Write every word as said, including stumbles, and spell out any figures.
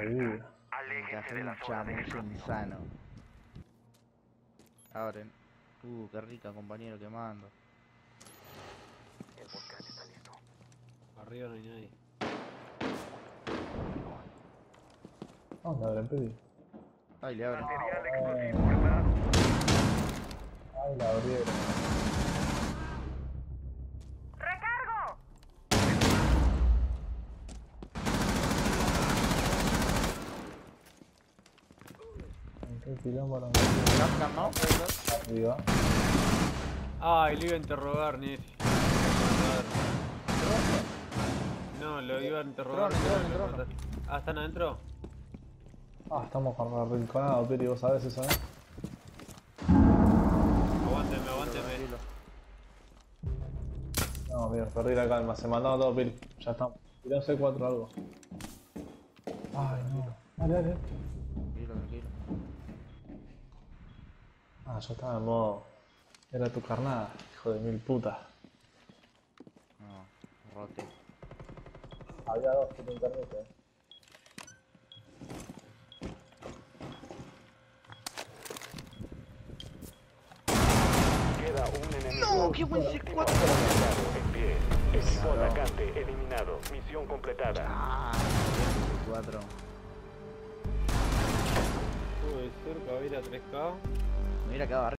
Uh, Aléjense de la zona de explotación. insano. Abren. Uh, qué rica, compañero, quemando. El volcán está listo. Arriba no hay nadie. ¿dónde abren, Pepi? Ay, le abren. Material explosivo preparado. Ay, la abrieron. ¡Recargo! ¿En qué quilombo no? Capcan, ¿no? Puede ser. Arriba. Ay, lo iba a interrogar, Nefi. No, lo iba a interrogar. Trono, trono, pero lo trono. mataste. Ah, ¿están adentro? Ah, estamos con arrinconados, Piri, vos sabés eso, ¿eh? Aguánteme, aguánteme. Tranquilo. No, mira, perdí la calma, se mandaron todos, Piri. Ya estamos. Tiré un C cuatro o algo. Ay, no. Dale, dale. Tranquilo, tranquilo. Ah, yo estaba en modo. Era tu carnada, hijo de mil putas. No, rote. Había dos que te internet, eh. Queda un enemigo. No, qué buen C cuatro. En pie. Equipo atacante eliminado. Misión completada. Ah, C cuatro. Puede ser, cabera tres K. Mira acá,